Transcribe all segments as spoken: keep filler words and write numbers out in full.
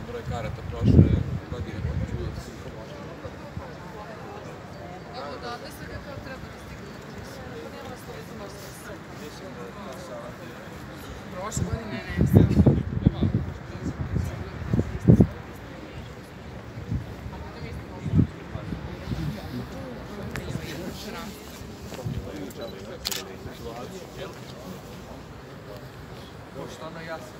broj karata prošle godine. Evo da, da se kako treba da stigne na komisiju. Pa nema vas to već možda. Prošle godine ne, ne. Što ono jasno?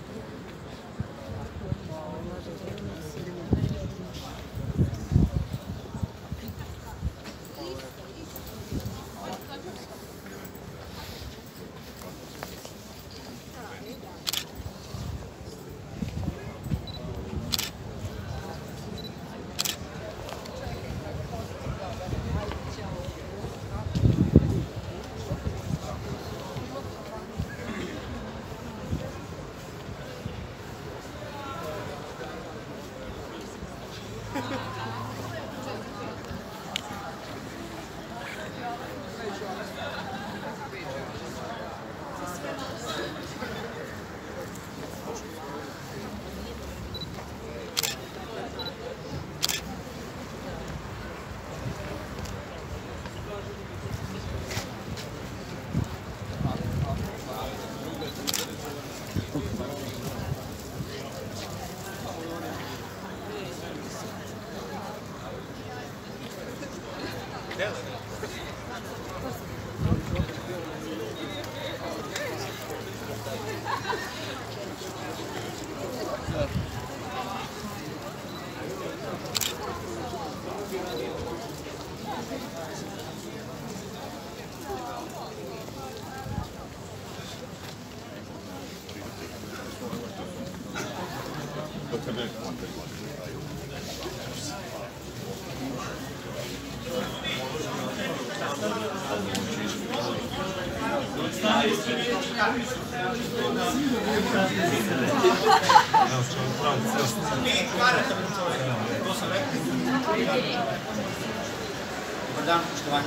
Dobar dan, poštovanje.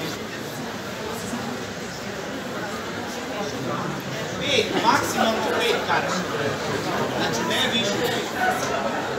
Pet, maksimalno pet karata. Znači, ne više.